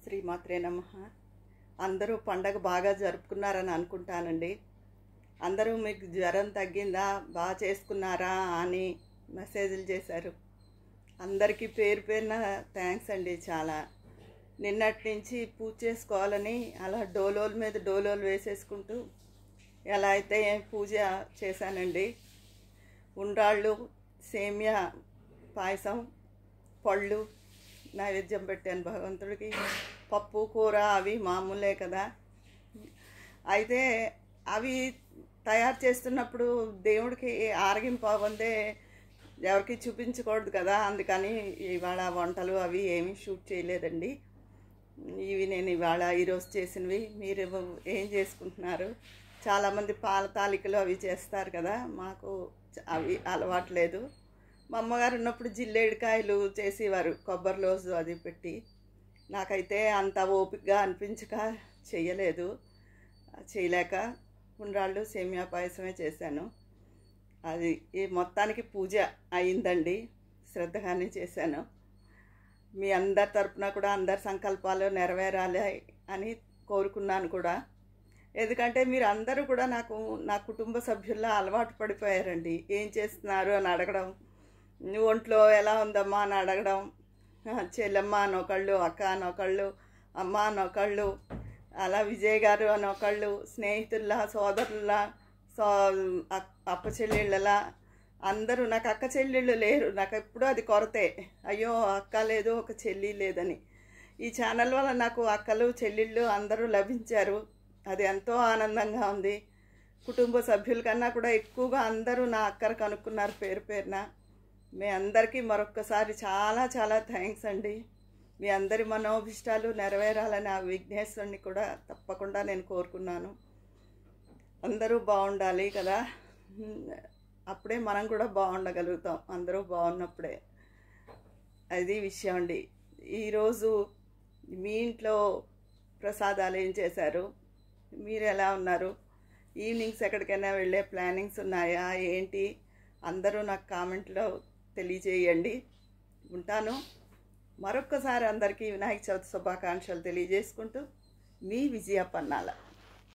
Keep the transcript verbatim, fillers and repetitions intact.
శ్రీమాత్రే నమః. అందరూ పండగ బాగా జరుపుకున్నారని అనుకుంటానండి. అందరూ మీకు జ్వరం తగ్గిందా, బాగా చేసుకున్నారా అని మెసేజ్లు చేశారు. అందరికీ పేరు పేరున థ్యాంక్స్ అండి. చాలా నిన్నటి నుంచి పూజ చేసుకోవాలని అలా డోలోల మీద డోలోలు వేసేసుకుంటూ ఎలా అయితే పూజ చేశానండి. ఉండ్రాళ్ళు, సేమియా పాయసం, పళ్ళు నైవేద్యం పెట్టాను భగవంతుడికి. పప్పు కూర అవి మామూలే కదా. అయితే అవి తయారు చేస్తున్నప్పుడు దేవుడికి ఆరగింపవందే ఎవరికి చూపించకూడదు కదా, అందుకని ఇవాళ వంటలు అవి ఏమీ షూట్ చేయలేదండి. ఇవి నేను ఇవాళ ఈరోజు చేసినవి. మీరు ఏం చేసుకుంటున్నారు? చాలామంది పాల తాలికలు అవి చేస్తారు కదా, మాకు అవి అలవాట్లేదు. మా అమ్మగారు ఉన్నప్పుడు జిల్లేడికాయలు చేసేవారు, కొబ్బరి లోజు అది పెట్టి. నాకైతే అంత ఓపికగా అనిపించక చెయ్యలేదు. చేయలేక ఉండ్రాళ్ళు సేమియా పాయసమే చేశాను. అది ఈ మొత్తానికి పూజ అయిందండి, శ్రద్ధగానే చేశాను. మీ అందరి తరపున కూడా అందరి సంకల్పాలు నెరవేరాలి అని కోరుకున్నాను కూడా. ఎందుకంటే మీరు అందరూ కూడా నాకు నా కుటుంబ సభ్యుల్లా అలవాటు పడిపోయారండి. ఏం చేస్తున్నారు అని అడగడం, ఒంట్లో ఎలా ఉందమ్మా అని అడగడం, చెల్లెమ్మ అనొకళ్ళు, అక్క అనొకళ్ళు, అమ్మ అనొకళ్ళు, అలా విజయ్ గారు అనొకళ్ళు, స్నేహితుల్లా, సోదరుల్లా, సో అప్ప చెల్లెళ్ళలా అందరూ. నాకు అక్క చెల్లెళ్ళు లేరు, నాకు ఎప్పుడూ అది కొరతే. అయ్యో అక్క లేదు, ఒక చెల్లి లేదని. ఈ ఛానల్ వల్ల నాకు అక్కలు చెల్లెళ్ళు అందరూ లభించారు. అది ఎంతో ఆనందంగా ఉంది. కుటుంబ సభ్యుల కన్నా కూడా ఎక్కువగా అందరూ నా అక్కరు కనుక్కున్నారు పేరు పేరున. మీ అందరికీ మరొక్కసారి చాలా చాలా థ్యాంక్స్ అండి. మీ అందరి మనోభిష్టాలు నెరవేరాలని ఆ విఘ్నేశ్వరుని కూడా తప్పకుండా నేను కోరుకున్నాను. అందరూ బాగుండాలి కదా, అప్పుడే మనం కూడా బాగుండగలుగుతాం. అందరూ బాగున్నప్పుడే. అది విషయం అండి. ఈరోజు మీ ఇంట్లో ప్రసాదాలు ఏం చేశారు? మీరు ఎలా ఉన్నారు? ఈవినింగ్స్ ఎక్కడికైనా వెళ్ళే ప్లానింగ్స్ ఉన్నాయా ఏంటి? అందరూ నాకు కామెంట్లో తెలియజేయండి. ఉంటాను. మరొక్కసారి అందరికీ వినాయక చవితి శుభాకాంక్షలు తెలియజేసుకుంటూ మీ విజయ పన్నాల.